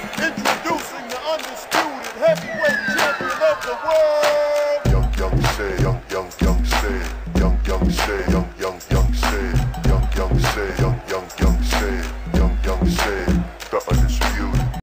Introducing the undisputed heavyweight champion of the world. Young Shay, young Shay, young